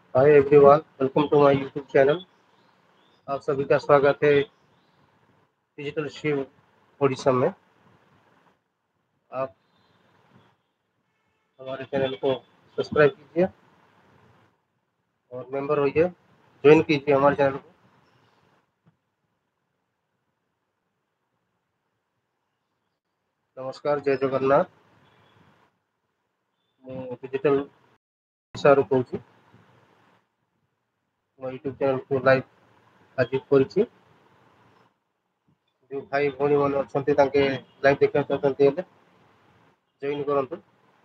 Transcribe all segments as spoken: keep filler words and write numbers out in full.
Hi everyone, welcome to my YouTube channel. आप सभी का स्वागत है डिजिटल शिव ओडिशा में। आप हमारे चैनल को सब्सक्राइब कीजिए और मेंबर होइए, ज्वाइन कीजिए हमारे चैनल को। नमस्कार, जय जगन्नाथ। ମୁଁ डिजिटल ଓଡିଶାରୁ କହୁଛି। ମୋ ୟୁଟ୍ୟୁବ ଚ୍ୟାନେଲକୁ ଲାଇଭ୍ ଆଜି କରିଛି। ଯେଉଁ ଭାଇ ଭଉଣୀମାନେ ଅଛନ୍ତି ତାଙ୍କେ ଲାଇଭ୍ ଦେଖିବାକୁ ଚାହୁଁଛନ୍ତି ହେଲେ ଜଏନ୍ କରନ୍ତୁ।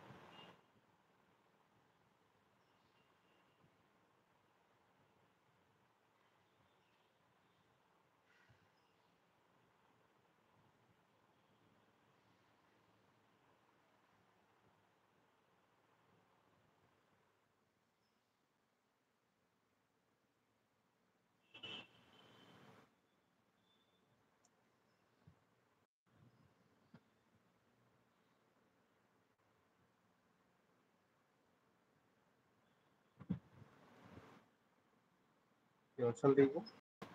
କିଏ ଅଛନ୍ତି କି?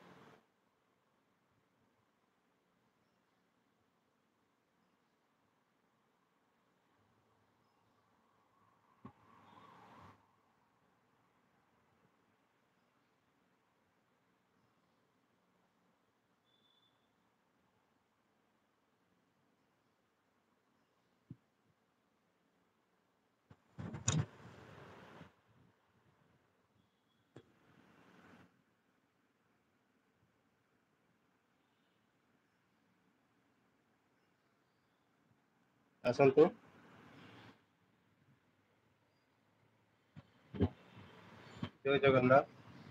ଆସନ୍ତୁ। ଜୟ ଜଗନ୍ନାଥ।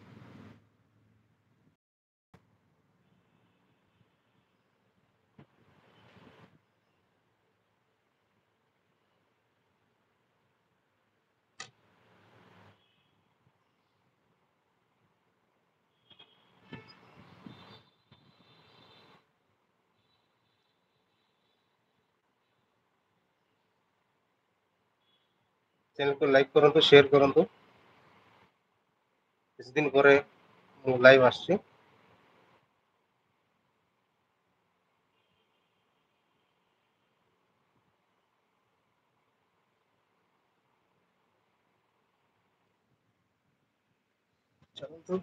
ଚ୍ୟାନେଲକୁ ଲାଇକ୍ କରନ୍ତୁ, ସେୟାର କରନ୍ତୁ। କିଛି ଦିନ ପରେ ମୁଁ ଲାଇଭ୍ ଆସିଛି। ଚାଲନ୍ତୁ।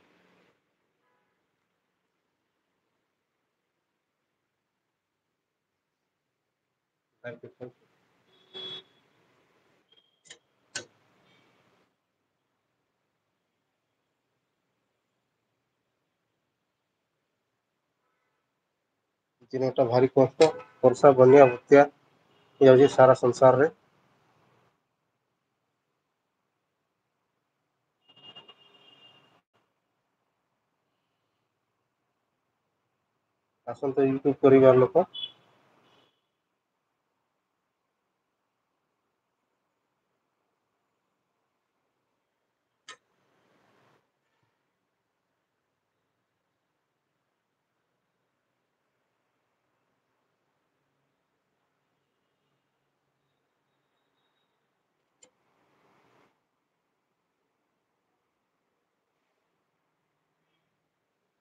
ଲାଇଭ୍ ଦେଖନ୍ତୁ। ଦିନଟା ଭାରି କଷ୍ଟ, ବର୍ଷା ବନ୍ୟା ବାତ୍ୟା ହେଇଯାଉଛି ସାରା ସଂସାରରେ। ଆସନ୍ତୁ ୟୁଟ୍ୟୁବ ପରିବାର ଲୋକ,